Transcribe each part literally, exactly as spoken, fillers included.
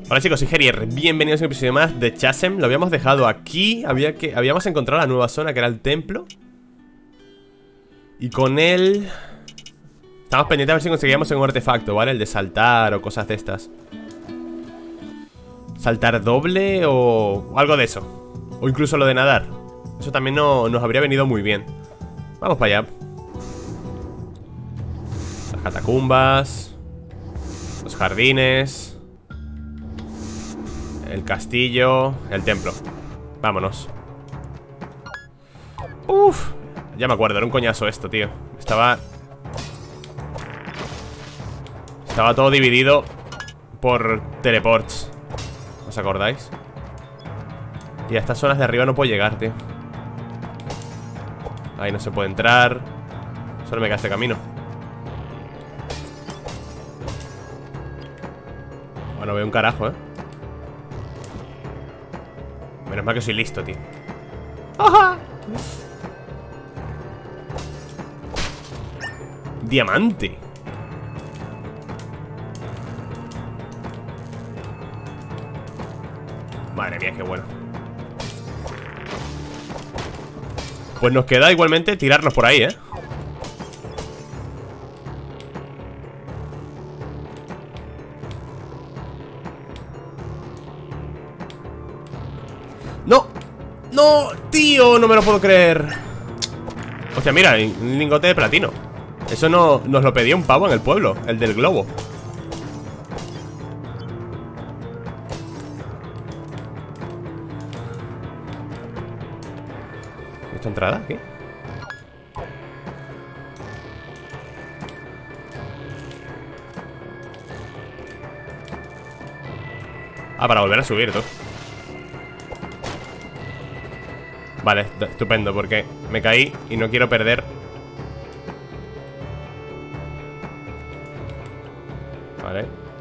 Hola chicos, soy Gerier, bienvenidos a un episodio más de Chasm. Lo habíamos dejado aquí, había que, habíamos encontrado la nueva zona que era el templo. Y con él estamos pendientes a ver si conseguíamos un artefacto, ¿vale? El de saltar o cosas de estas. Saltar doble o algo de eso. O incluso lo de nadar. Eso también no, nos habría venido muy bien. Vamos para allá. Las catacumbas, los jardines, el castillo, el templo. Vámonos. Uf, ya me acuerdo, era un coñazo esto, tío. Estaba Estaba todo dividido por teleports. ¿Os acordáis? Y a estas zonas de arriba no puedo llegar, tío. Ahí no se puede entrar. Solo me queda este camino. Bueno, veo un carajo, eh. Menos mal que soy listo, tío. ¡Ajá! Diamante. Madre mía, qué bueno. Pues nos queda igualmente tirarnos por ahí, eh. ¡No! ¡No! ¡Tío! No me lo puedo creer. Hostia, mira, un lingote de platino. Eso no, nos lo pedía un pavo en el pueblo. El del globo. ¿Esta entrada? ¿Qué? Ah, para volver a subir, tú. Vale, estupendo, porque me caí y no quiero perder. Vale.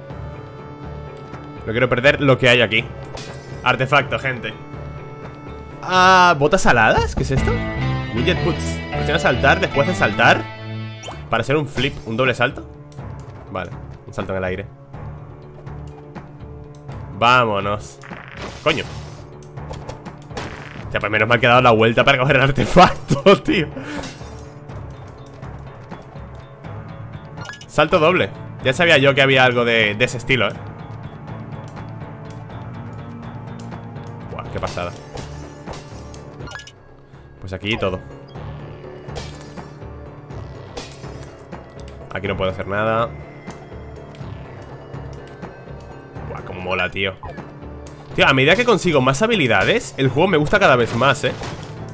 No quiero perder lo que hay aquí. Artefacto, gente. Ah, ¿botas aladas? ¿Qué es esto? Widget boots. Presiona saltar después de saltar para hacer un flip, un doble salto. Vale, un salto en el aire. Vámonos. Coño. Ya, pues menos mal que he dado la vuelta para coger el artefacto, tío. Salto doble. Ya sabía yo que había algo de, de ese estilo, eh. Buah, qué pasada. Pues aquí todo. Aquí no puedo hacer nada. Buah, cómo mola, tío. Tío, a medida que consigo más habilidades, el juego me gusta cada vez más, eh.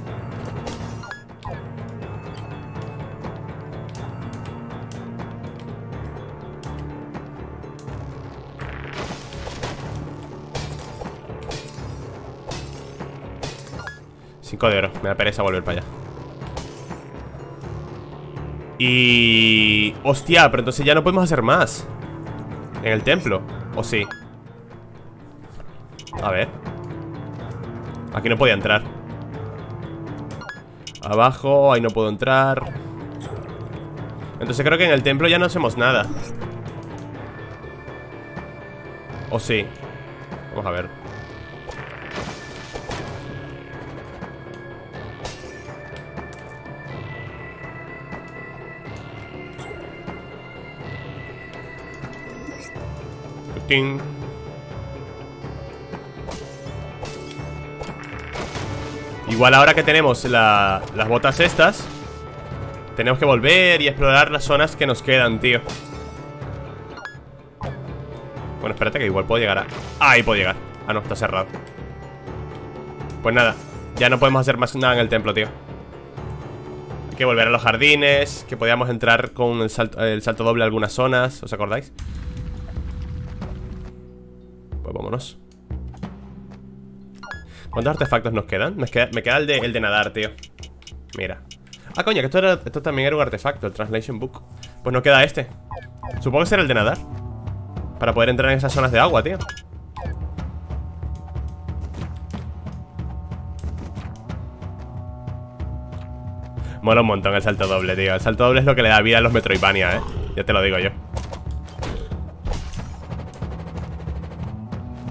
Cinco de oro, me da pereza volver para allá. Y... hostia, pero entonces ya no podemos hacer más en el templo, ¿o sí? A ver. Aquí no podía entrar. Abajo, ahí no puedo entrar. Entonces creo que en el templo ya no hacemos nada. ¿O sí? Vamos a ver. Ting. Igual ahora que tenemos la, las botas estas, tenemos que volver y explorar las zonas que nos quedan, tío. Bueno, espérate que igual puedo llegar a... Ah, ahí puedo llegar. Ah, no, está cerrado. Pues nada, ya no podemos hacer más nada en el templo, tío. Hay que volver a los jardines, que podíamos entrar con el salto, el salto doble a algunas zonas. ¿Os acordáis? Pues vámonos. ¿Cuántos artefactos nos quedan? Me queda, me queda el, de, el de nadar, tío. Mira. Ah, coño, que esto, era, esto también era un artefacto, el Translation Book. Pues no queda este. Supongo que será el de nadar, para poder entrar en esas zonas de agua, tío. Mola un montón el salto doble, tío. El salto doble es lo que le da vida a los Metroidvania, eh. Ya te lo digo yo.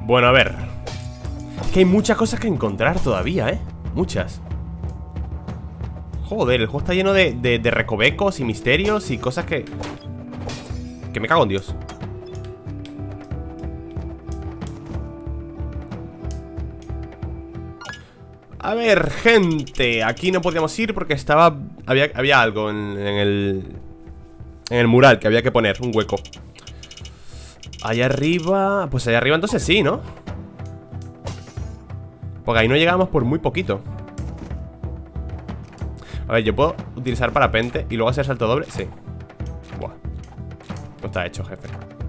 Bueno, a ver. Es que hay muchas cosas que encontrar todavía, ¿eh? Muchas. Joder, el juego está lleno de, de, de recovecos y misterios y cosas que... Que me cago en Dios. A ver, gente, aquí no podíamos ir porque estaba... Había, había algo en, en el... En el mural que había que poner, un hueco. Allá arriba... Pues allá arriba entonces sí, ¿no? Porque ahí no llegamos por muy poquito. A ver, yo puedo utilizar parapente y luego hacer salto doble. Sí. Buah. No está hecho, jefe.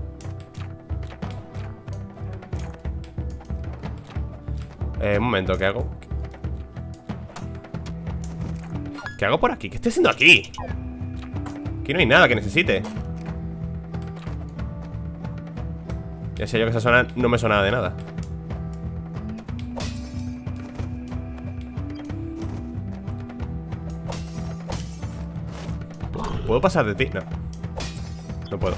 Eh, un momento, ¿qué hago? ¿Qué hago por aquí? ¿Qué estoy haciendo aquí? Aquí no hay nada que necesite. Ya sé yo que esa zona no me suena de nada. ¿Puedo pasar de ti? No. No puedo.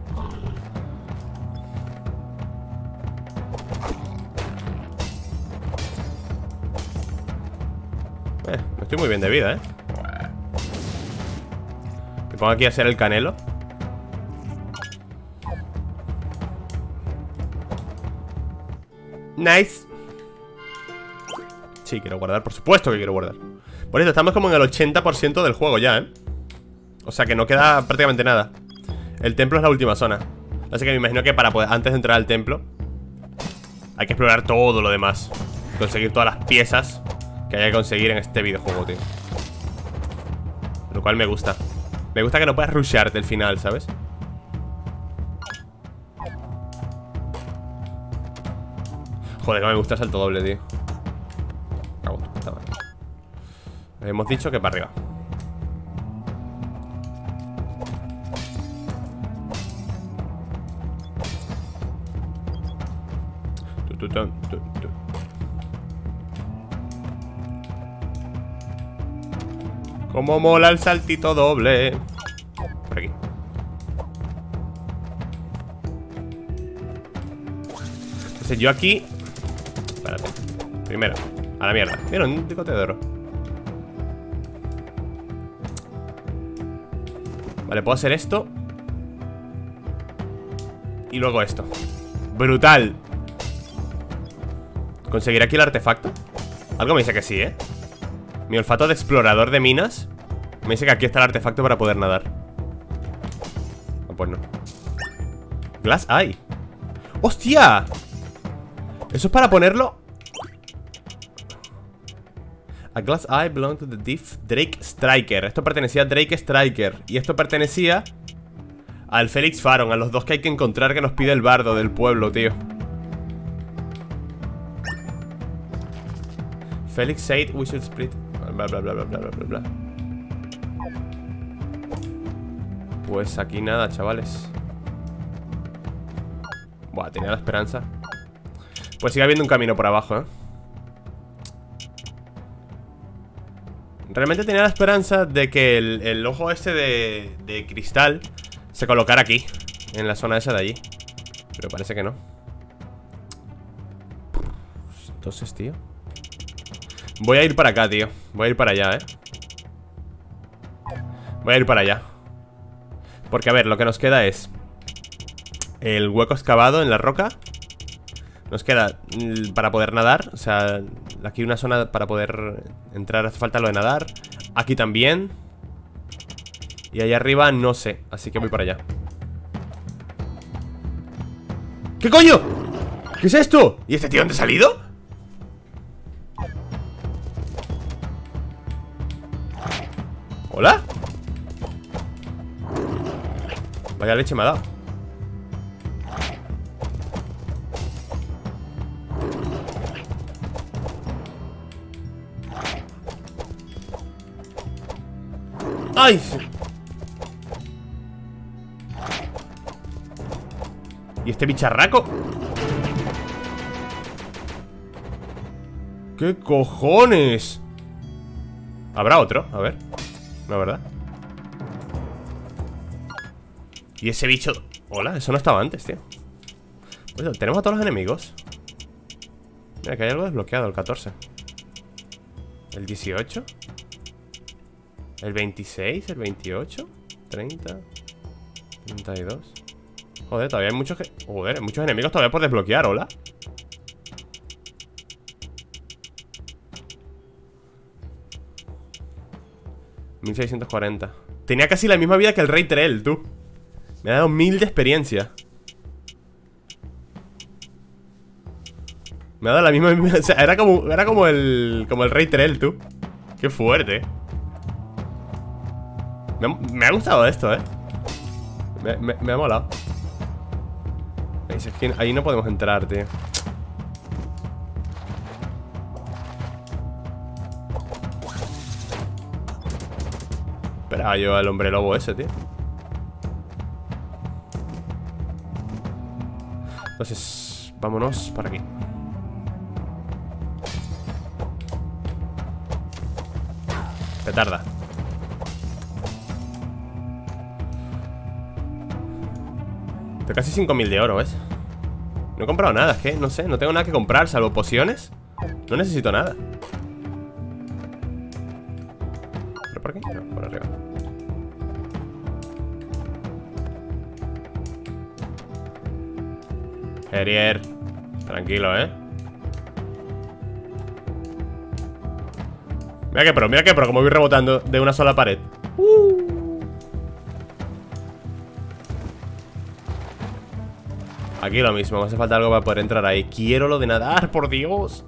Eh, no estoy muy bien de vida, ¿eh? Me pongo aquí a hacer el canelo. Nice. Sí, quiero guardar, por supuesto que quiero guardar. Por eso estamos como en el ochenta por ciento del juego ya, ¿eh? O sea que no queda prácticamente nada. El templo es la última zona. Así que me imagino que para poder, antes de entrar al templo, hay que explorar todo lo demás. Conseguir todas las piezas que haya que conseguir en este videojuego, tío. Lo cual me gusta. Me gusta que no puedas rusharte el final, ¿sabes? Joder, que me gusta el salto doble, tío. Cago, está mal. Hemos dicho que para arriba. Tu, tu, tu, tu, tu. Cómo mola el saltito doble. Por aquí. Entonces yo aquí... Espérate. Primero, a la mierda. Mira, un picote de oro. Vale, puedo hacer esto. Y luego esto. ¡Brutal! ¿Conseguir aquí el artefacto? Algo me dice que sí, ¿eh? Mi olfato de explorador de minas me dice que aquí está el artefacto para poder nadar. No, pues no. Glass Eye. ¡Hostia! Eso es para ponerlo. A Glass Eye belong to the thief Drake Striker. Esto pertenecía a Drake Striker. Y esto pertenecía al Félix Faron, a los dos que hay que encontrar que nos pide el bardo del pueblo, tío. Felix said we should split. Bla bla bla bla bla bla bla. Pues aquí nada, chavales. Buah, tenía la esperanza. Pues sigue habiendo un camino por abajo, ¿eh? Realmente tenía la esperanza de que el, el ojo este de, de cristal se colocara aquí, en la zona esa de allí. Pero parece que no. Entonces, tío, voy a ir para acá, tío. Voy a ir para allá, eh. Voy a ir para allá. Porque, a ver, lo que nos queda es el hueco excavado en la roca. Nos queda para poder nadar. O sea, aquí una zona para poder entrar. Hace falta lo de nadar. Aquí también. Y allá arriba no sé. Así que voy para allá. ¿Qué coño? ¿Qué es esto? ¿Y este tío dónde ha salido? ¿Hola? Vaya leche me ha dado. ¡Ay! ¿Y este bicharraco? ¿Qué cojones? ¿Habrá otro? A ver. No, ¿verdad? Y ese bicho... Hola, eso no estaba antes, tío. Pues, tenemos a todos los enemigos. Mira, que hay algo desbloqueado, el catorce. El dieciocho. El veintiséis, el veintiocho, treinta, treinta y dos. Joder, todavía hay muchos que... Joder, hay muchos enemigos todavía por desbloquear, hola. mil seiscientos cuarenta. Tenía casi la misma vida que el Rey Trell, tú. Me ha dado mil de experiencia. Me ha dado la misma... O sea, era como, era como el... Como el Rey Trell, tú. Qué fuerte. Me ha, me ha gustado esto, eh. Me, me, me ha molado. Es que ahí no podemos entrar, tío. Esperaba yo al hombre lobo ese, tío. Entonces, vámonos para aquí. Te tarda. Tengo casi cinco mil de oro, ¿ves? No he comprado nada, es que, no sé, no tengo nada que comprar, salvo pociones. No necesito nada. ¿Pero por aquí? No, por arriba. Herier, tranquilo, ¿eh? Mira que pro, mira que pro, como voy rebotando de una sola pared. uh. Aquí lo mismo, me hace falta algo para poder entrar ahí. Quiero lo de nadar, por Dios.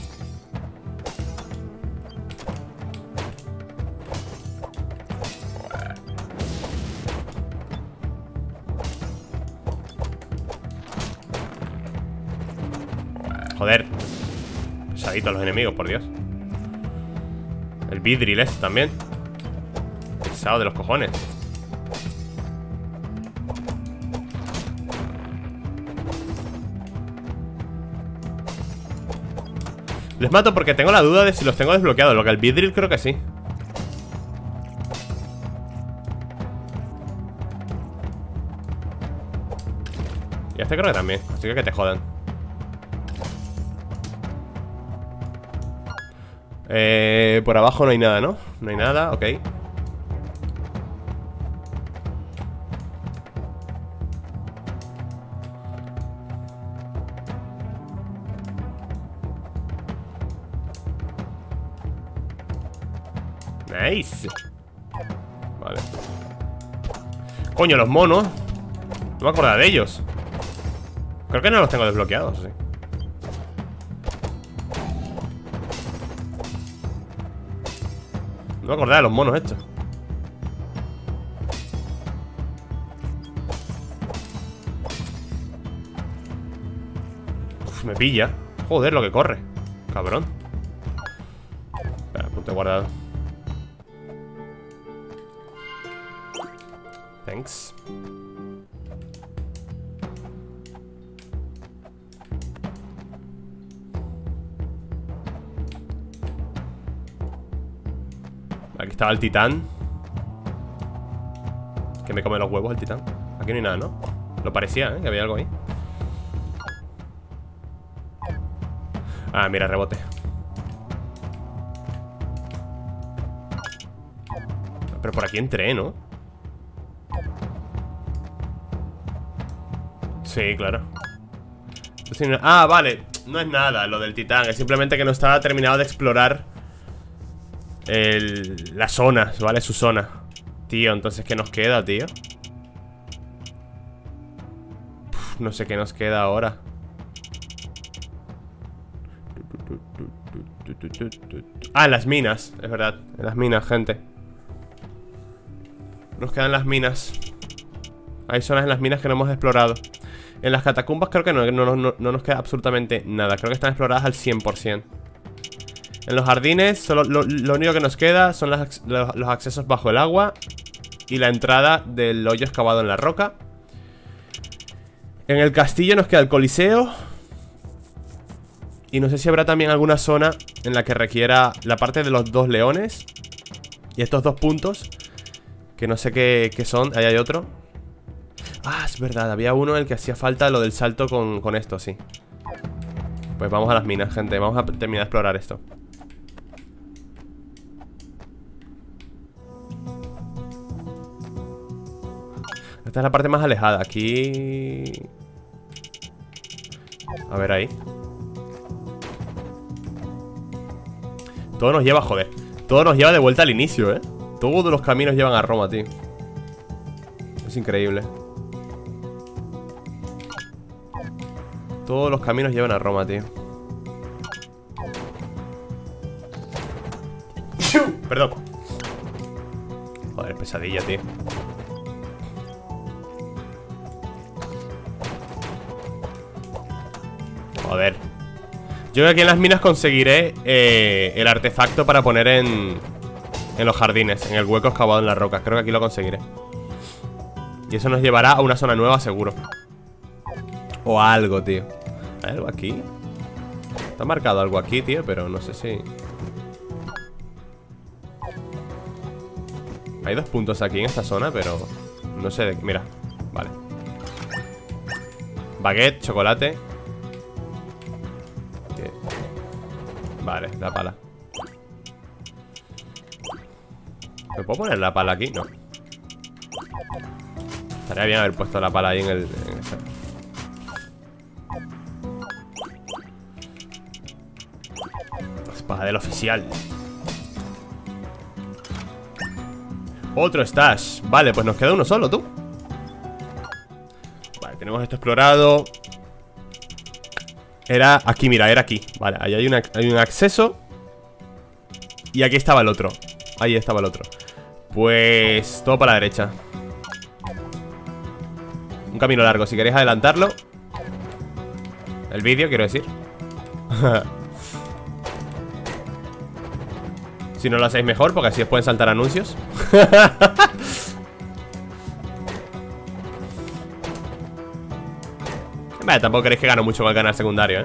Joder. Pesaditos los enemigos, por Dios. El vidril este también. Pesado de los cojones. Les mato porque tengo la duda de si los tengo desbloqueados. Lo que el vidril creo que sí. Y este creo que también. Así que que te jodan. Eh, por abajo no hay nada, ¿no? No hay nada, ok. Nice. Vale. Coño, los monos. No me acordaba de ellos. Creo que no los tengo desbloqueados, sí. No me acordaba de los monos estos. Uf, me pilla. Joder, lo que corre. Cabrón. Espera, punto guardado. Thanks. Aquí estaba el titán. Que me come los huevos el titán. Aquí no hay nada, ¿no? Lo parecía, ¿eh? Que había algo ahí. Ah, mira, rebote. Pero por aquí entré, ¿no? Sí, claro. Ah, vale. No es nada lo del titán. Es simplemente que no estaba terminado de explorar el, la zona, ¿vale? Su zona. Tío, entonces ¿qué nos queda, tío? Uf, no sé qué nos queda ahora. Ah, las minas, es verdad. En las minas, gente. Nos quedan las minas. Hay zonas en las minas que no hemos explorado. En las catacumbas creo que no, no, no, no nos queda absolutamente nada. Creo que están exploradas al cien por cien. En los jardines solo, lo, lo único que nos queda son las, los, los accesos bajo el agua y la entrada del hoyo excavado en la roca. En el castillo nos queda el coliseo. Y no sé si habrá también alguna zona en la que requiera la parte de los dos leones y estos dos puntos, que no sé qué, qué son. Ahí hay otro. Ah, es verdad, había uno en el que hacía falta lo del salto con, con esto, sí. Pues vamos a las minas, gente. Vamos a terminar de explorar esto. Esta es la parte más alejada. Aquí... A ver ahí. Todo nos lleva, joder. Todo nos lleva de vuelta al inicio, ¿eh? Todos los caminos llevan a Roma, tío. Es increíble. Todos los caminos llevan a Roma, tío. Perdón. Joder, pesadilla, tío. Joder. Yo creo que aquí en las minas conseguiré eh, el artefacto para poner en, en los jardines, en el hueco excavado en las rocas. Creo que aquí lo conseguiré. Y eso nos llevará a una zona nueva, seguro. O a algo, tío. ¿Hay algo aquí? Está marcado algo aquí, tío, pero no sé si... Hay dos puntos aquí en esta zona, pero... No sé de... Mira, vale. Baguette, chocolate. Vale, la pala. ¿Me puedo poner la pala aquí? No. Estaría bien haber puesto la pala ahí en el... En ese. Espada del oficial. Otro stash. Vale, pues nos queda uno solo, tú. Vale, tenemos esto explorado. Era aquí, mira, era aquí. Vale, ahí hay, una, hay un acceso. Y aquí estaba el otro. Ahí estaba el otro. Pues todo para la derecha. Un camino largo, si queréis adelantarlo. El vídeo, quiero decir. Si no lo hacéis mejor, porque así os pueden saltar anuncios. Vale, tampoco queréis que gane mucho con el canal secundario, ¿eh?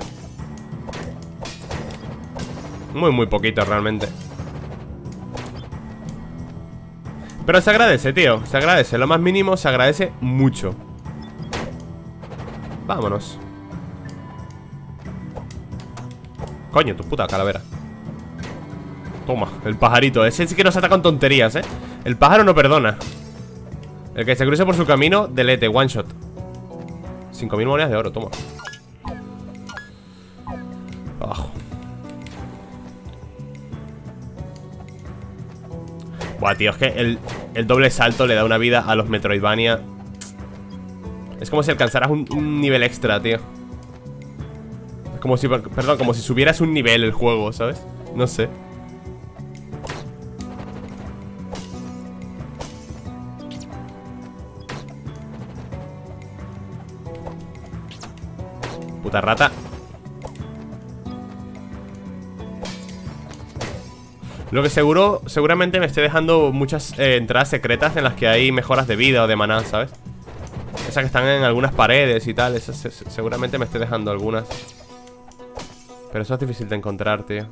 Muy, muy poquito, realmente. Pero se agradece, tío. Se agradece, lo más mínimo se agradece mucho. Vámonos. Coño, tu puta calavera. Toma, el pajarito. Ese sí que nos ataca con tonterías, ¿eh? El pájaro no perdona. El que se cruce por su camino, delete, one shot. Cinco mil monedas de oro, toma. Abajo. Buah, tío, es que el, el doble salto le da una vida a los Metroidvania. Es como si alcanzaras un, un nivel extra, tío. Es como si, perdón, como si subieras un nivel el juego, ¿sabes? No sé. Puta rata. Lo que seguro, seguramente me esté dejando muchas eh, entradas secretas en las que hay mejoras de vida o de maná, ¿sabes? Esas que están en algunas paredes y tal. Esas se, seguramente me esté dejando algunas. Pero eso es difícil de encontrar, tío.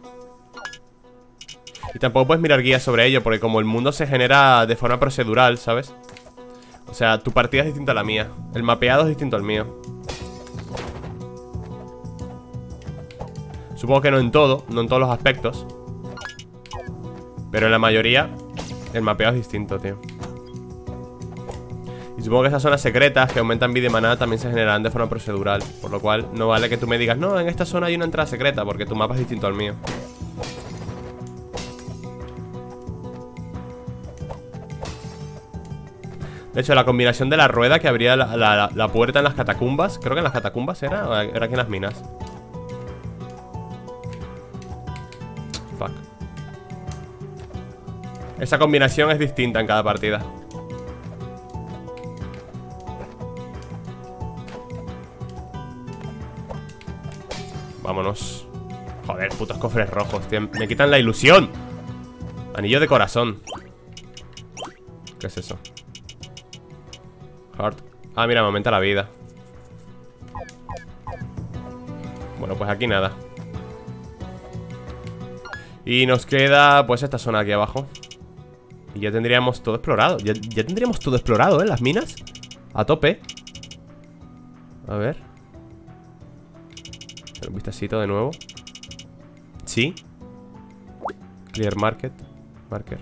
Y tampoco puedes mirar guías sobre ello, porque como el mundo se genera de forma procedural, ¿sabes? O sea, tu partida es distinta a la mía. El mapeado es distinto al mío. Supongo que no en todo, no en todos los aspectos. Pero en la mayoría el mapeado es distinto, tío. Y supongo que esas zonas secretas que aumentan vida y maná también se generarán de forma procedural. Por lo cual no vale que tú me digas, no, en esta zona hay una entrada secreta, porque tu mapa es distinto al mío. De hecho, la combinación de la rueda que abría la, la, la puerta en las catacumbas. Creo que en las catacumbas era, o era aquí en las minas. Fuck. Esa combinación es distinta en cada partida. Vámonos. Joder, putos cofres rojos, tío. Me quitan la ilusión. Anillo de corazón. ¿Qué es eso? Heart. Ah, mira, me aumenta la vida. Bueno, pues aquí nada. Y nos queda, pues, esta zona aquí abajo. Y ya tendríamos todo explorado. Ya, ya tendríamos todo explorado, ¿eh? Las minas. A tope. A ver. Un vistacito de nuevo. Sí. Clear market. Marker.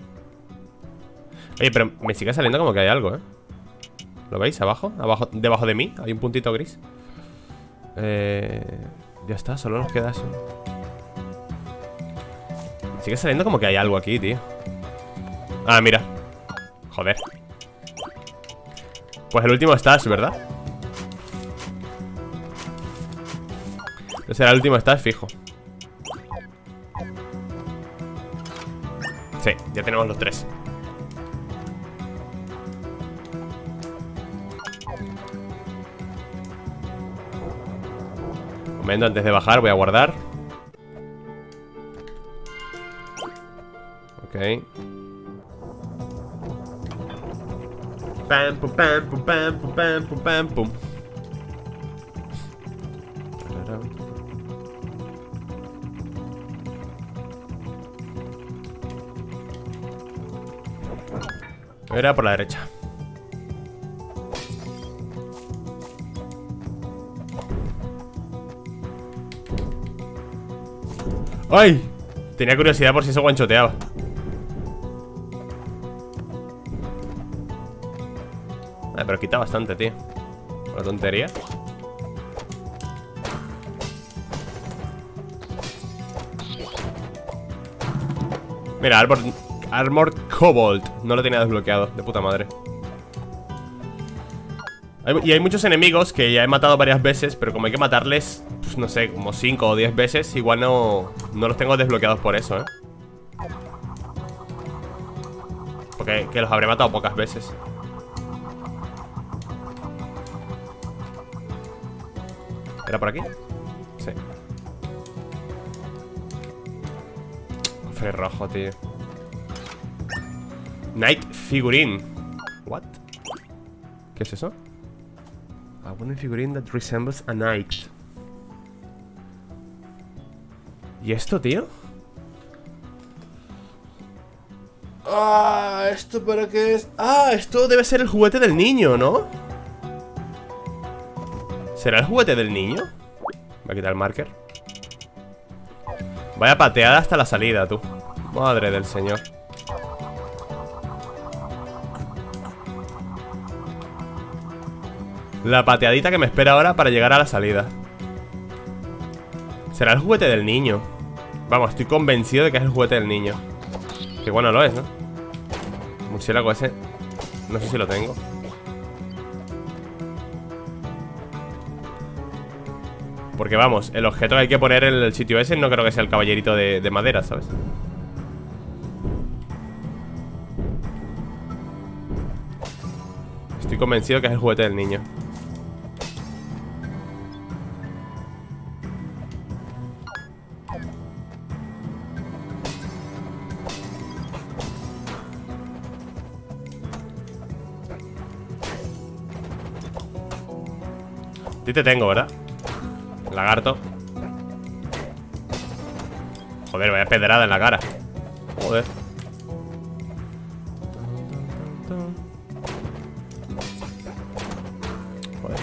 Oye, pero me sigue saliendo como que hay algo, ¿eh? ¿Lo veis? Abajo, abajo, debajo de mí hay un puntito gris. Eh, ya está, solo nos queda eso. Me sigue saliendo como que hay algo aquí, tío. Ah, mira. Joder. Pues el último stash, ¿verdad? Ese será el último stash fijo. Sí, ya tenemos los tres. Un momento, antes de bajar voy a guardar. Ok. Pam, pum, pam, pum, pam, pum, pam, pum, pam, pum. Era por la derecha. ¡Ay! Tenía curiosidad por si eso guanchoteaba. Ah, pero quita bastante, tío. Una tontería. Mira, Armor, Armor Cobalt. No lo tenía desbloqueado, de puta madre. hay, Y hay muchos enemigos que ya he matado varias veces, pero como hay que matarles, pues no sé, como cinco o diez veces, igual no, no los tengo desbloqueados por eso, ¿eh? Porque que los habré matado pocas veces. ¿Era por aquí? Sí. Cofre rojo, tío. Night Figurine. What? ¿Qué es eso? A wooden figurine that resembles a knight. ¿Y esto, tío? Ah, ¿esto para qué es? Ah, esto debe ser el juguete del niño, ¿no? ¿Será el juguete del niño? Voy a quitar el marker. Vaya pateada hasta la salida, tú. Madre del señor. La pateadita que me espera ahora para llegar a la salida. ¿Será el juguete del niño? Vamos, estoy convencido de que es el juguete del niño. Que bueno lo es, ¿no? Murciélago ese. No sé si lo tengo. Porque vamos, el objeto que hay que poner en el sitio ese no creo que sea el caballerito de, de madera, ¿sabes? Estoy convencido que es el juguete del niño. A ti te tengo, ¿verdad? Lagarto. Joder, vaya pedrada en la cara. Joder. Joder.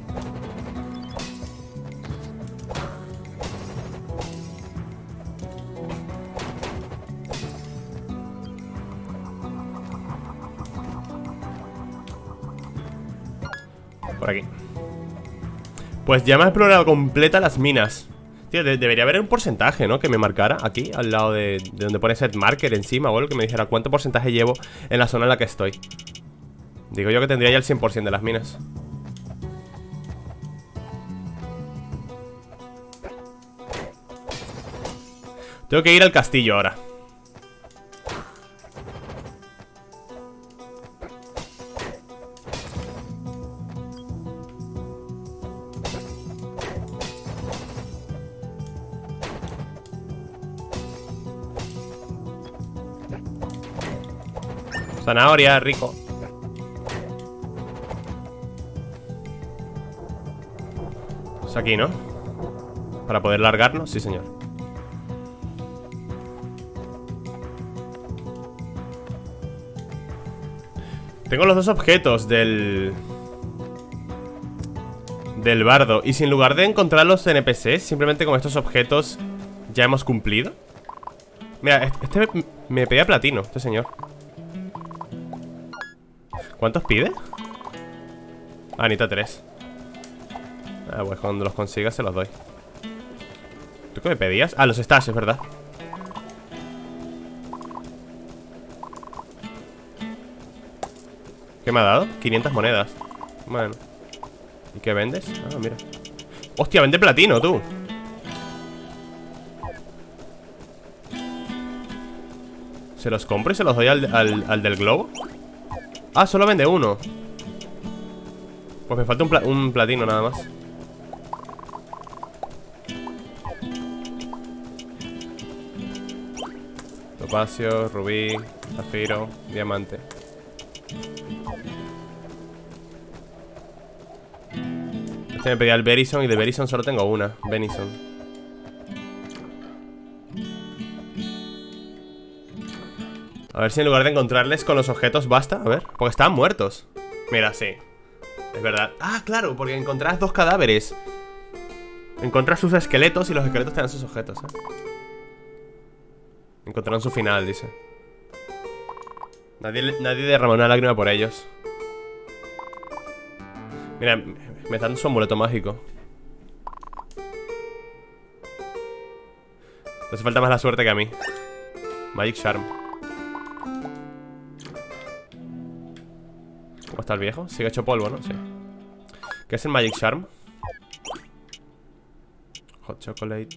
Por aquí. Pues ya me he explorado completa las minas. Tío, de debería haber un porcentaje, ¿no? Que me marcara aquí, al lado de, de donde pone set marker encima o algo, que me dijera cuánto porcentaje llevo en la zona en la que estoy. Digo yo que tendría ya el cien por ciento de las minas. Tengo que ir al castillo ahora. Zanahoria, rico. Es aquí, ¿no? Para poder largarnos, sí señor. Tengo los dos objetos del... Del bardo. Y si en lugar de encontrar los N P Cs, simplemente con estos objetos ya hemos cumplido. Mira, este me, me pedía platino, este señor. ¿Cuántos pide? Ah, necesita tres. Ah, pues cuando los consigas se los doy. ¿Tú qué me pedías? Ah, los stashes, ¿verdad? ¿Qué me ha dado? quinientas monedas. Bueno. ¿Y qué vendes? Ah, mira. Hostia, vende platino, tú. ¿Se los compro y se los doy al, al, al del globo? Ah, solo vende uno. Pues me falta un, pla un platino nada más. Topacio, rubí, zafiro, diamante. Este me pedía el Verison y de Verison solo tengo una. Venison. A ver si en lugar de encontrarles con los objetos basta. A ver, porque estaban muertos. Mira, sí. Es verdad. Ah, claro, porque encontrás dos cadáveres. Encontrás sus esqueletos y los esqueletos te dan sus objetos, ¿eh? Encontraron su final, dice. Nadie, nadie derramó una lágrima por ellos. Mira, me están dando su amuleto mágico. No hace falta más la suerte que a mí. Magic Charm. ¿Cómo está el viejo? Sigue hecho polvo, ¿no? Sí. ¿Qué es el Magic Charm? Hot Chocolate.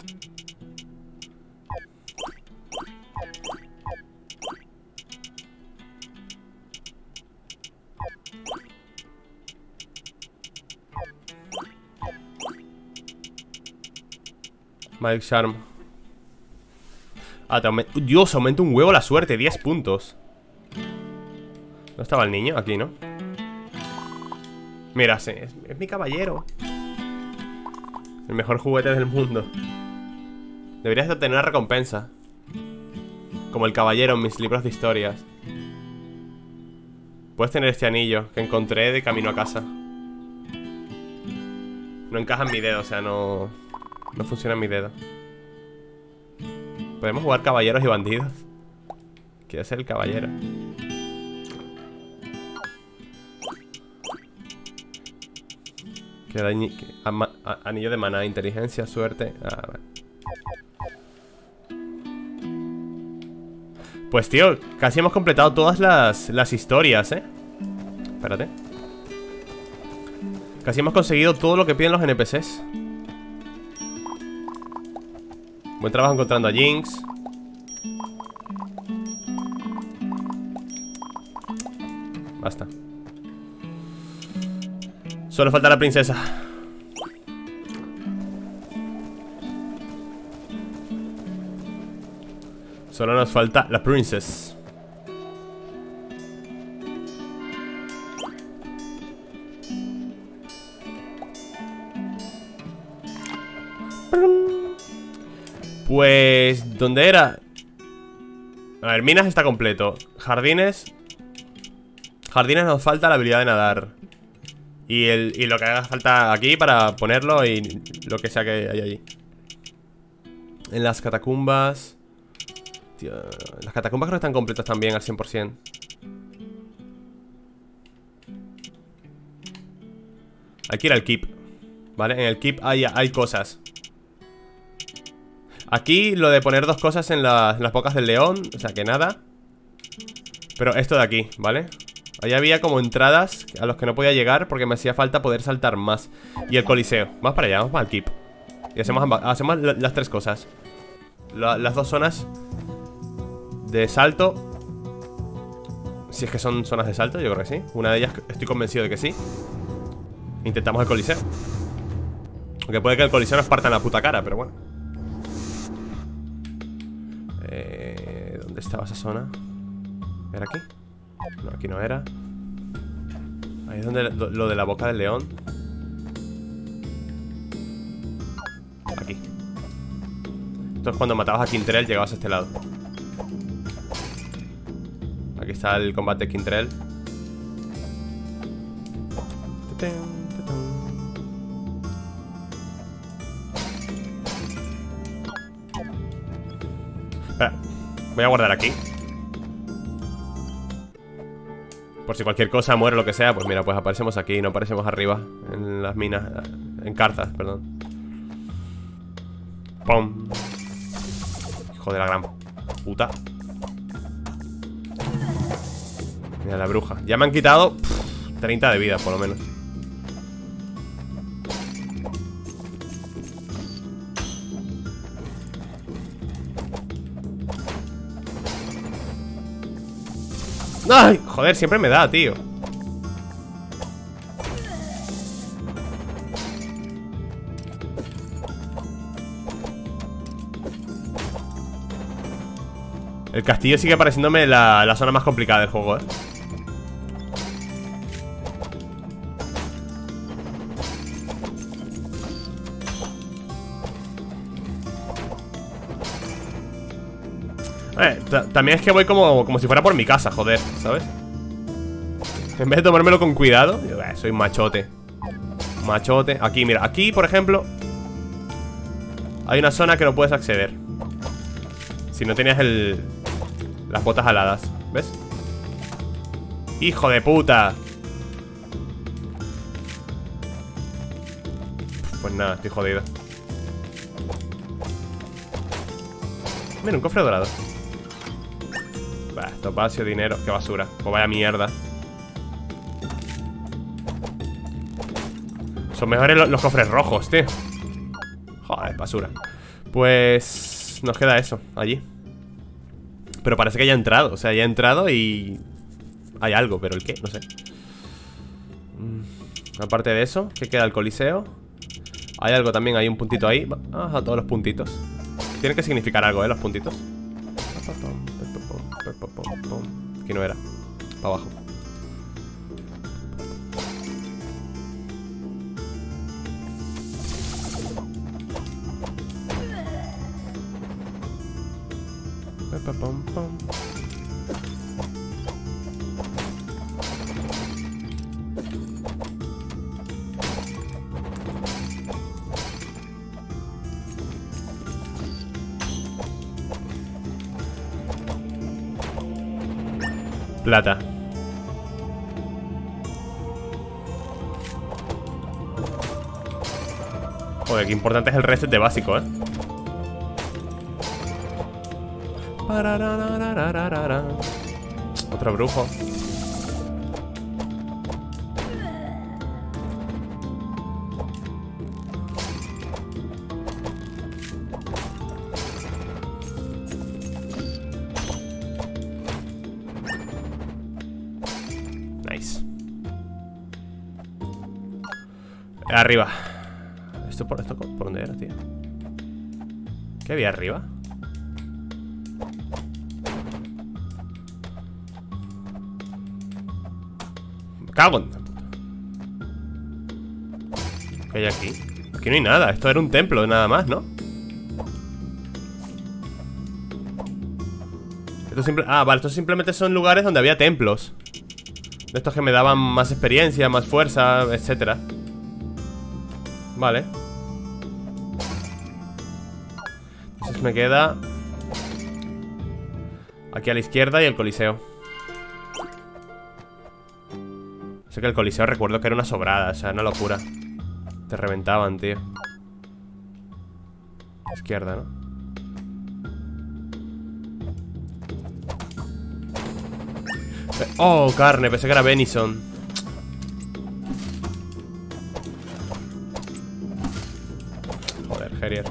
Magic Charm. Ah, te aumenta... Dios, aumenta un huevo la suerte. diez puntos. ¿No estaba el niño? Aquí, ¿no? Mira, sí, es, es mi caballero. El mejor juguete del mundo. Deberías de obtener una recompensa. Como el caballero en mis libros de historias. Puedes tener este anillo que encontré de camino a casa. No encaja en mi dedo, o sea, no... No funciona en mi dedo. ¿Podemos jugar caballeros y bandidos? Quiero ser el caballero. Que dañi... que... Ama... A... Anillo de maná, inteligencia, suerte. Ah, vale. Pues tío, casi hemos completado todas las, las historias, ¿eh? Espérate. Casi hemos conseguido todo lo que piden los N P Cs. Buen trabajo encontrando a Jinx. Basta. Solo falta la princesa. Solo nos falta la princess. Pues... ¿dónde era? A ver, minas está completo. Jardines... Jardines nos falta la habilidad de nadar. Y, el, y lo que haga falta aquí para ponerlo y lo que sea que hay allí. En las catacumbas... Tío, las catacumbas creo que están completas también al cien por cien. Hay que ir al keep, ¿vale? En el keep hay, hay cosas. Aquí lo de poner dos cosas en, la, en las bocas del león, o sea que nada. Pero esto de aquí, ¿vale? Ahí había como entradas a los que no podía llegar porque me hacía falta poder saltar más. Y el coliseo, vamos para allá, vamos para el keep. Y hacemos, hacemos las tres cosas. La, las dos zonas de salto. Si es que son zonas de salto, yo creo que sí. Una de ellas estoy convencido de que sí. Intentamos el coliseo. Aunque puede que el coliseo nos parta en la puta cara, pero bueno. Eh, ¿Dónde estaba esa zona? ¿Era aquí? No, aquí no era. Ahí es donde lo, lo de la boca del león. Aquí. Esto es cuando matabas a Quintrell, llegabas a este lado. Aquí está el combate de Quintrell. Espera, voy a guardar aquí. Por si cualquier cosa muere o lo que sea. Pues mira, pues aparecemos aquí, no aparecemos arriba. En las minas, en Carzaz, perdón. ¡Pum! Hijo de la gran puta. Mira la bruja. Ya me han quitado pff, treinta de vida, por lo menos. ¡Ay! Joder, siempre me da, tío. El castillo sigue pareciéndome la, la zona más complicada del juego, eh. Eh, también es que voy como, como si fuera por mi casa, joder, ¿sabes? En vez de tomármelo con cuidado, yo, eh, soy machote. Machote. Aquí, mira, aquí, por ejemplo, hay una zona que no puedes acceder si no tenías el... las botas aladas, ¿ves? ¡Hijo de puta! Pues nada, estoy jodido. Mira, un cofre dorado. Bah, topacio, dinero, qué basura. Pues vaya mierda. Son mejores los, los cofres rojos, tío. Joder, basura. Pues nos queda eso, allí. Pero parece que ya ha entrado. O sea, ya ha entrado y... hay algo, pero ¿el qué? No sé. mm, Aparte de eso, ¿qué queda? El coliseo. Hay algo también, hay un puntito ahí. Ah, todos los puntitos. Tienen que significar algo, ¿eh? Los puntitos. Aquí no era. Para abajo. Plata. Joder, qué importante es el reset de básico, ¿eh? Otro brujo. Nice. Arriba. ¿Esto por, esto por dónde era, tío? ¿Qué había arriba? Me cago en... ¿Qué hay aquí? Aquí no hay nada, esto era un templo nada más, ¿no? Esto simple... Ah, vale, estos simplemente son lugares donde había templos. De estos que me daban más experiencia, más fuerza, etcétera. Vale. Entonces me queda aquí a la izquierda y el coliseo. Sé que el coliseo recuerdo que era una sobrada, o sea, una locura. Te reventaban, tío. Izquierda, ¿no? Oh, carne, pensé que era venison. Joder, Herier.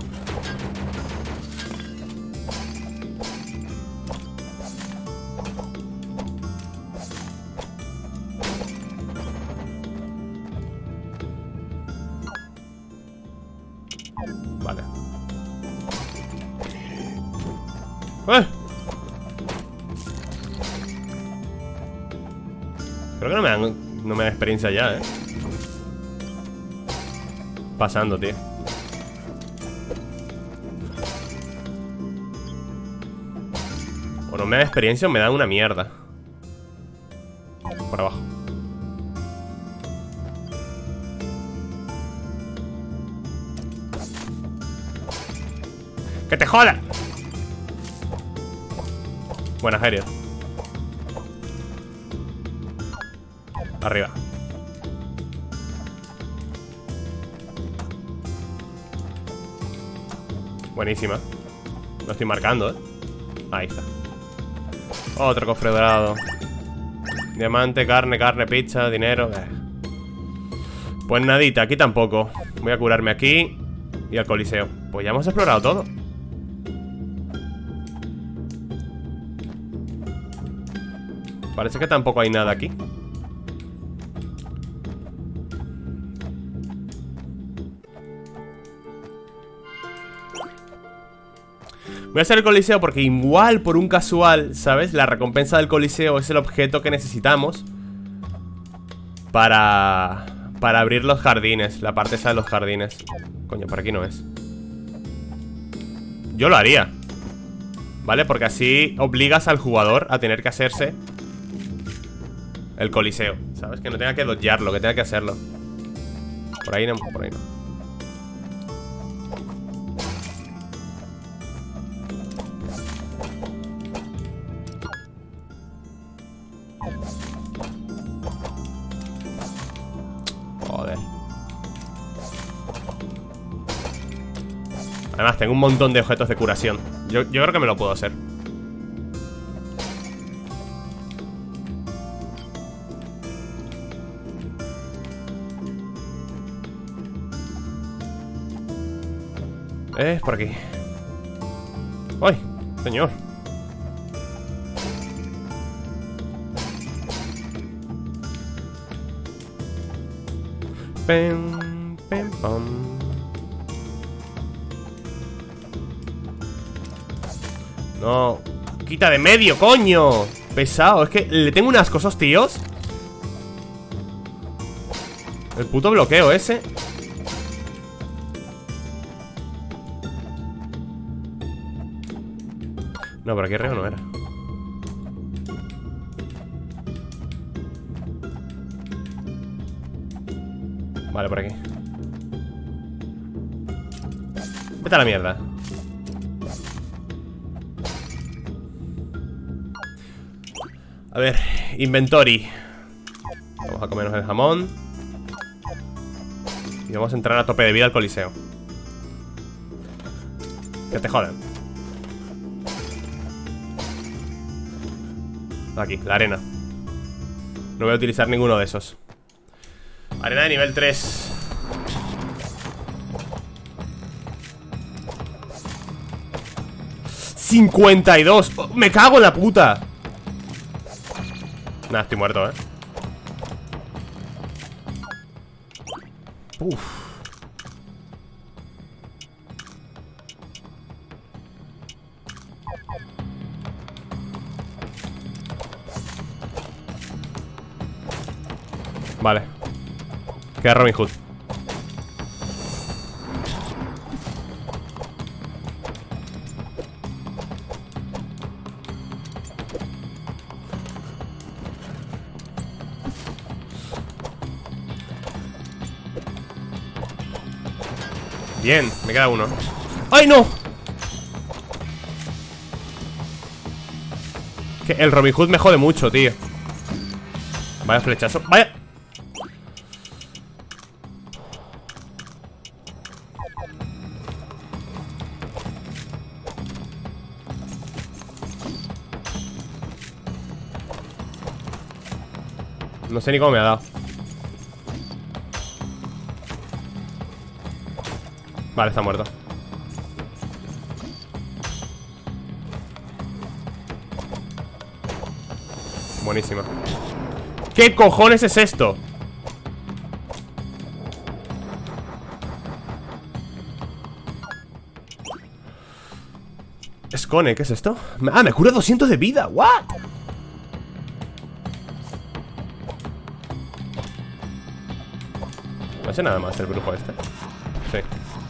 Vale. ¡Eh! Creo que no me dan, no me dan experiencia ya, eh. Pasando, tío. O no me dan experiencia o me dan una mierda. Por abajo. ¡Que te jodan! Buena, Heriot. Arriba. Buenísima. Lo estoy marcando, ¿eh? Ahí está. Otro cofre dorado. Diamante, carne, carne, pizza, dinero. eh. Pues nadita, aquí tampoco. Voy a curarme aquí y al coliseo. Pues ya hemos explorado todo. Parece que tampoco hay nada aquí. Voy a hacer el coliseo porque igual por un casual, ¿sabes? La recompensa del coliseo es el objeto que necesitamos Para... Para abrir los jardines. La parte esa de los jardines. Coño, por aquí no es. Yo lo haría, ¿vale? Porque así obligas al jugador a tener que hacerse el coliseo, ¿sabes? Que no tenga que dodgearlo, que tenga que hacerlo. Por ahí no, por ahí no. Joder. Además tengo un montón de objetos de curación. Yo, yo creo que me lo puedo hacer. Es por aquí. ¡Ay, señor! Pem, pem, pam. No. Quita de medio, coño. Pesado, es que le tengo unas cosas, tíos. El puto bloqueo ese. No, por aquí arriba no era. Vale, por aquí. Vete a la mierda. A ver, inventory. Vamos a comernos el jamón. Y vamos a entrar a tope de vida al coliseo. Que te joden. Aquí, la arena. No voy a utilizar ninguno de esos. Arena de nivel tres. cincuenta y dos. Oh, me cago en la puta. Nah, estoy muerto, eh. Uf. Vale. Queda Robin Hood. Bien, me queda uno. ¡Ay, no! Que el Robin Hood me jode mucho, tío. Vaya flechazo. Vaya. No sé ni cómo me ha dado. Vale, está muerto. Buenísima. ¿Qué cojones es esto? Escone, ¿qué es esto? Ah, me cura doscientos de vida. ¿What? No sé nada más el brujo este. Sí.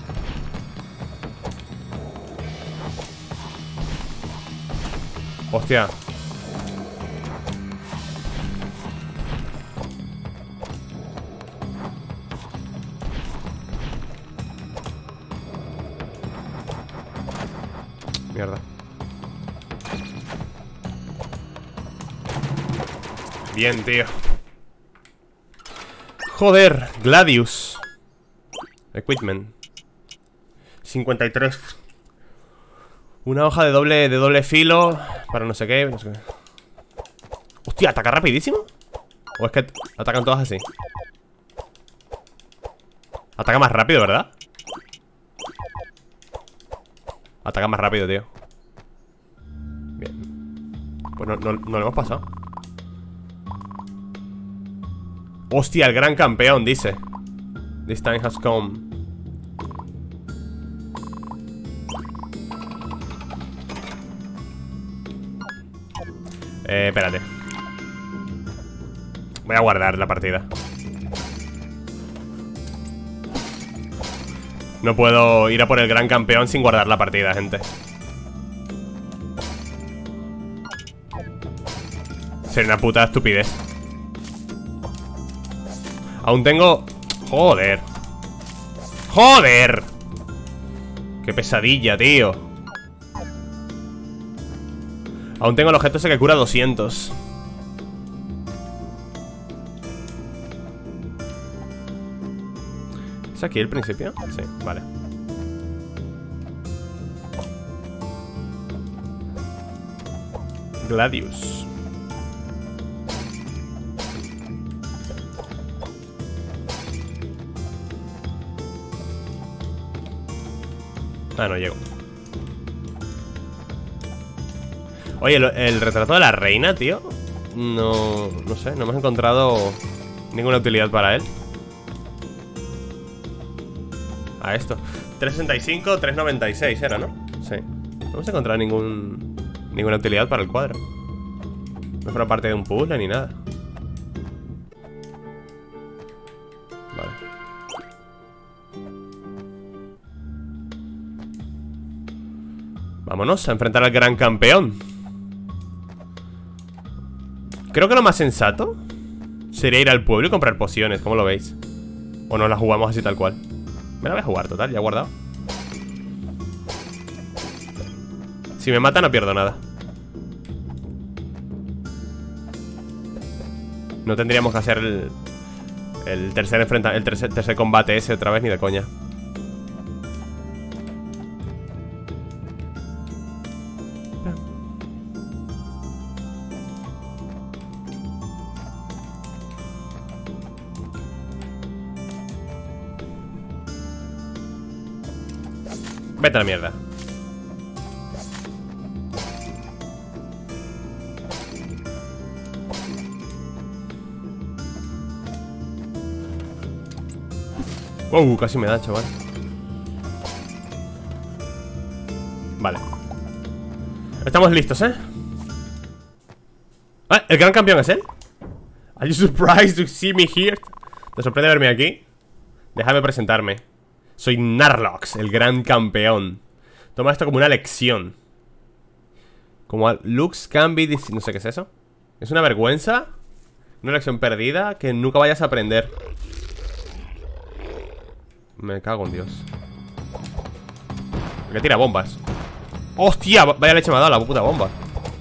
Hostia. Mierda. Bien, tío. Joder, Gladius. Equipment cincuenta y tres. Una hoja de doble, de doble filo. Para no sé qué, no sé qué. Hostia, ¿ataca rapidísimo? ¿O es que atacan todas así? Ataca más rápido, ¿verdad? Ataca más rápido, tío. Bien. Pues no, no, no lo hemos pasado. Hostia, el gran campeón, dice. This time has come. Eh, espérate. Voy a guardar la partida. No puedo ir a por el gran campeón sin guardar la partida, gente. Sería una puta estupidez. Aún tengo... Joder. ¡Joder! ¡Qué pesadilla, tío! Aún tengo el objeto ese que cura doscientos. ¿Es aquí el principio? Sí, vale. Gladius. Ah, no llego. Oye, el, el retrato de la reina, tío. No, no sé, no hemos encontrado ninguna utilidad para él. A esto tres sesenta y cinco, tres noventa y seis era, ¿no? Sí. No hemos encontrado ningún ninguna utilidad para el cuadro. No forma parte de un puzzle ni nada. Vale. Vámonos a enfrentar al gran campeón. Creo que lo más sensato sería ir al pueblo y comprar pociones. ¿Cómo lo veis? O no la jugamos así tal cual. Me la voy a jugar, total, ya he guardado. Si me mata no pierdo nada. No tendríamos que hacer el, el tercer enfrenta, el tercer, tercer combate ese otra vez ni de coña. Vete a la mierda. Wow, casi me da, chaval. Vale. Estamos listos, ¿eh? Ah, ¿el gran campeón es él? Are you surprised to see me here? ¿Te sorprende verme aquí? Déjame presentarme. Soy Narlox, el gran campeón. Toma esto como una lección. Como looks can be... No sé qué es eso. ¿Es una vergüenza? Una lección perdida que nunca vayas a aprender. Me cago en Dios. Que tira bombas. ¡Hostia! Vaya leche me ha dado la puta bomba.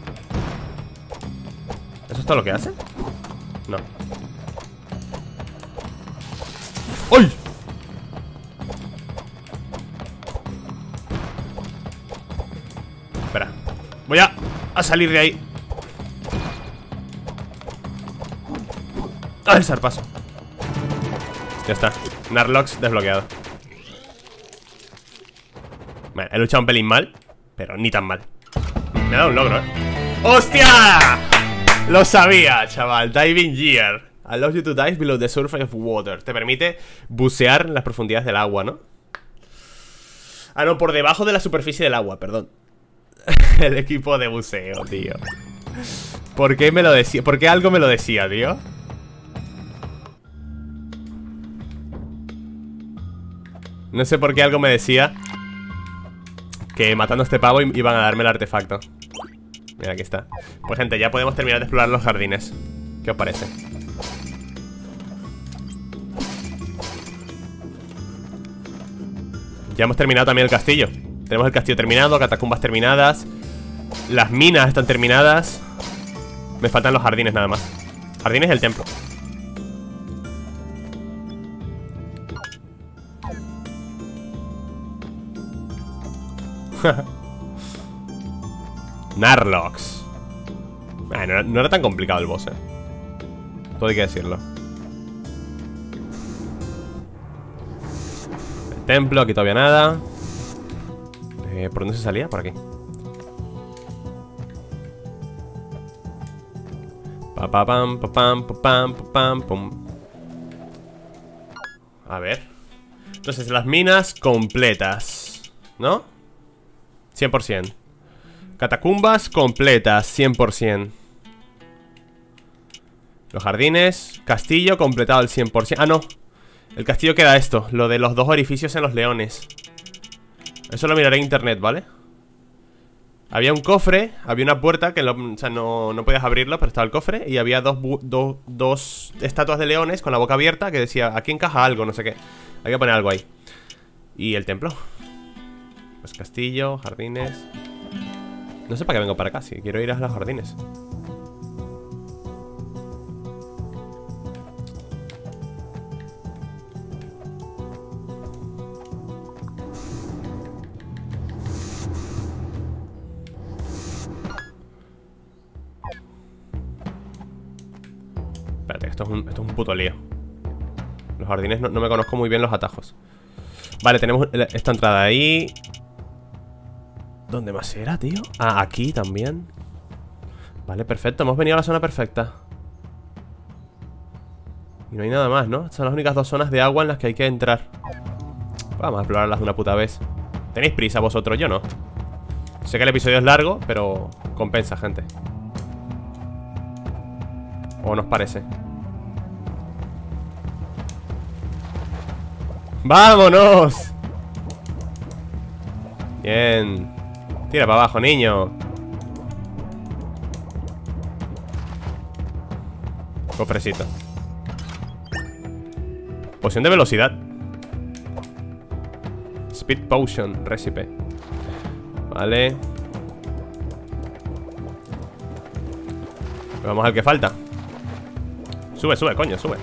¿Eso es todo lo que hace? No. ¡Ay! Espera. Voy a, a salir de ahí. ¡Ah, el zarpazo! Ya está. Narlox desbloqueado. Vale, he luchado un pelín mal, pero ni tan mal. Me ha dado un logro, ¿eh? ¡Hostia! Lo sabía, chaval. Diving Gear allows you to dive below the surface of water. Te permite bucear en las profundidades del agua, ¿no? Ah, no, por debajo de la superficie del agua, perdón. El equipo de buceo, tío. ¿Por qué me lo decía? ¿Por qué algo me lo decía, tío? No sé por qué algo me decía que matando a este pavo iban a darme el artefacto. Mira, aquí está. Pues gente, ya podemos terminar de explorar los jardines. ¿Qué os parece? Ya hemos terminado también el castillo. Tenemos el castillo terminado, catacumbas terminadas. Las minas están terminadas. Me faltan los jardines nada más. Jardines del templo. Narlox. Ah, no, no era tan complicado el boss, eh. Todo hay que decirlo. El templo, aquí todavía nada. eh, ¿Por dónde se salía? Por aquí. Pa pa pam pa pam pa pam pa pam pum. A ver. Entonces las minas completas, ¿no? cien por cien. Catacumbas completas, cien por cien. Los jardines. Castillo completado al cien por cien. Ah, no. El castillo queda esto. Lo de los dos orificios en los leones. Eso lo miraré en internet, ¿vale? Había un cofre. Había una puerta que lo, o sea, no, no podías abrirlo, pero estaba el cofre. Y había dos, do, dos estatuas de leones con la boca abierta que decía, aquí encaja algo, no sé qué. Hay que poner algo ahí. Y el templo. Pues castillo, jardines. No sé para qué vengo para acá, si quiero ir a los jardines. Espérate, esto es un, esto es un puto lío. Los jardines no, no me conozco muy bien los atajos. Vale, tenemos esta entrada ahí. ¿Dónde más era, tío? Ah, aquí también. Vale, perfecto, hemos venido a la zona perfecta. Y no hay nada más, ¿no? Estas son las únicas dos zonas de agua en las que hay que entrar. Vamos a explorarlas de una puta vez. ¿Tenéis prisa vosotros? Yo no. Sé que el episodio es largo, pero compensa, gente. ¿O nos parece? ¡Vámonos! Bien. Tira para abajo, niño. Cofrecito. Poción de velocidad. Speed Potion, Recipe. Vale. Vamos al que falta. Sube, sube, coño, sube.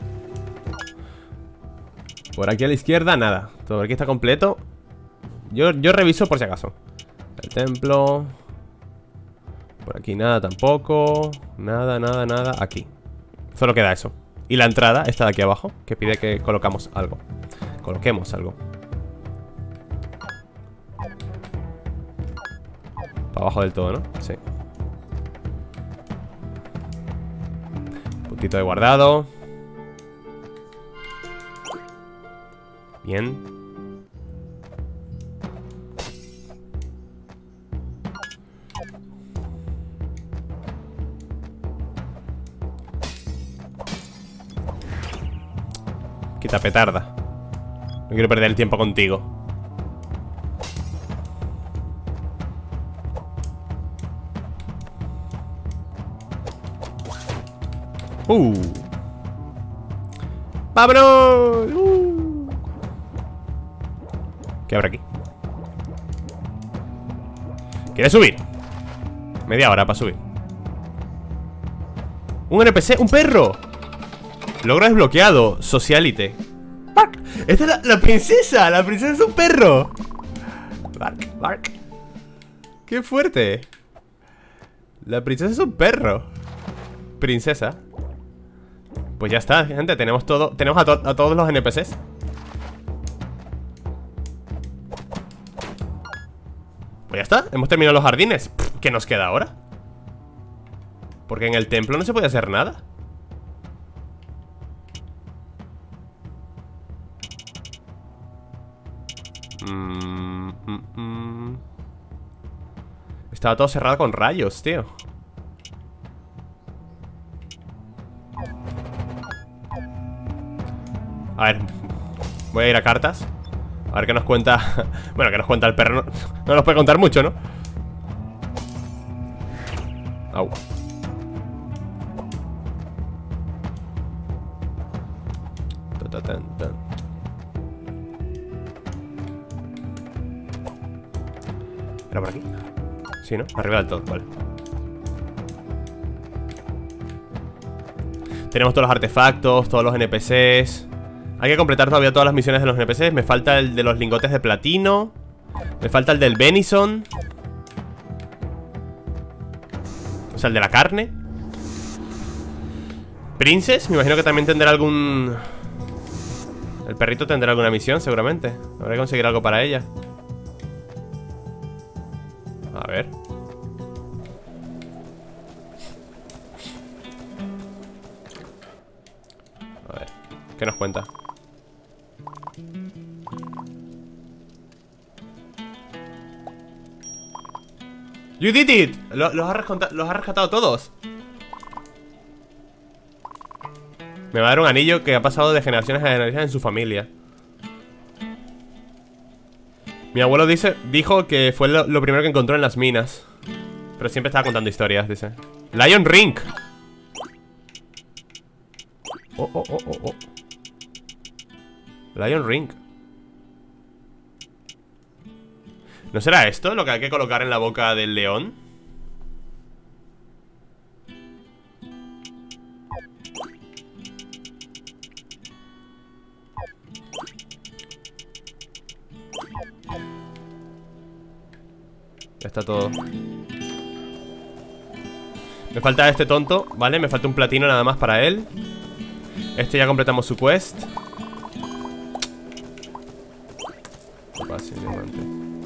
Por aquí a la izquierda, nada. Todo aquí está completo. Yo, yo reviso por si acaso. El templo. Por aquí nada tampoco. Nada, nada, nada. Aquí. Solo queda eso. Y la entrada, esta de aquí abajo, que pide que colocamos algo. Coloquemos algo. Para abajo del todo, ¿no? Sí. Puntito de guardado. Bien. Quita petarda. No quiero perder el tiempo contigo. Uh. ¡Vámonos! Uh. ¿Qué habrá aquí? ¿Quieres subir? Media hora para subir. Un N P C, un perro. Logro desbloqueado, Socialite. Bark. Esta es la, la princesa. La princesa es un perro. Bark, bark. Qué fuerte. La princesa es un perro. Princesa. Pues ya está, gente, tenemos todo. Tenemos a, to a todos los N P Cs. Pues ya está, hemos terminado los jardines. Pff, ¿qué nos queda ahora? Porque en el templo no se puede hacer nada. mm, mm, mm. Estaba todo cerrado con rayos, tío. A ver, voy a ir a cartas. A ver qué nos cuenta. Bueno, que nos cuenta el perro. No, no nos puede contar mucho, ¿no? Au. Ta, ta, tan, tan. ¿Era por aquí? Sí, ¿no? Arriba del todo, vale. Tenemos todos los artefactos, todos los N P Cs. Hay que completar todavía todas las misiones de los N P Cs. Me falta el de los lingotes de platino. Me falta el del venison. O sea, el de la carne. Princess, me imagino que también tendrá algún... El perrito tendrá alguna misión, seguramente. Habrá que conseguir algo para ella. A ver. A ver, ¿qué nos cuenta? You did it. Los, los, has rescata, los has rescatado todos. Me va a dar un anillo que ha pasado de generaciones a generaciones en su familia. Mi abuelo dice, dijo que fue lo, lo primero que encontró en las minas. Pero siempre estaba contando historias, dice. Lion Ring. Oh, oh, oh, oh, oh. Lion Ring. ¿No será esto lo que hay que colocar en la boca del león? Ya está todo. Me falta este tonto, ¿vale? Me falta un platino nada más para él. Este ya completamos su quest. Fácil, diamante.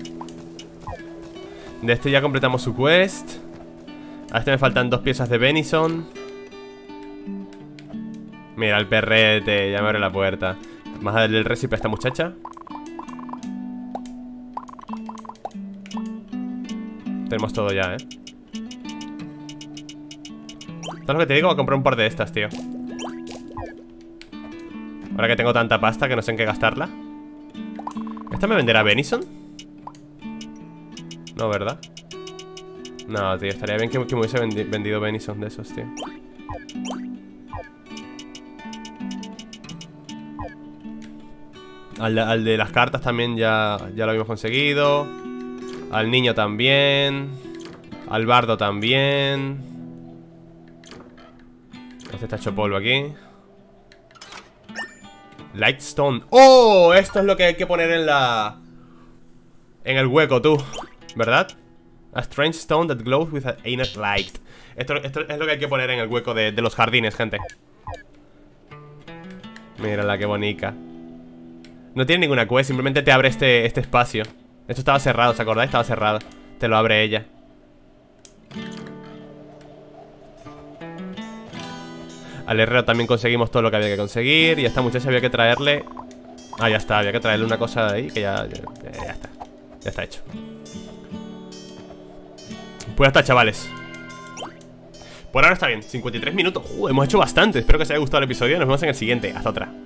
De este ya completamos su quest. A este me faltan dos piezas de venison. Mira, el perrete, ya me abre la puerta. Vamos a darle el recipe a esta muchacha. Tenemos todo ya, ¿eh? ¿Sabes lo que te digo? Voy a comprar un par de estas, tío. Ahora que tengo tanta pasta que no sé en qué gastarla. ¿Esta me venderá venison? No, ¿verdad? No, tío, estaría bien que, que me hubiese vendi vendido venison de esos, tío. Al de, al de las cartas también ya, ya lo habíamos conseguido. Al niño también. Al bardo también. Este está hecho polvo aquí. Lightstone. ¡Oh! Esto es lo que hay que poner en la... En el hueco, tú. ¿Verdad? A strange stone that glows with an inner light. Esto, esto es lo que hay que poner en el hueco de, de los jardines, gente. Mírala, qué bonita. No tiene ninguna quest, simplemente te abre este, este espacio. Esto estaba cerrado, ¿os acordáis? Estaba cerrado. Te lo abre ella. Al herrero también conseguimos todo lo que había que conseguir. Y a esta muchacha había que traerle... Ah, ya está, había que traerle una cosa de ahí que ya, ya, ya, ya está. Ya está hecho. Pues ya está, chavales. Por ahora está bien, cincuenta y tres minutos. uh, Hemos hecho bastante, espero que os haya gustado el episodio. Nos vemos en el siguiente, hasta otra.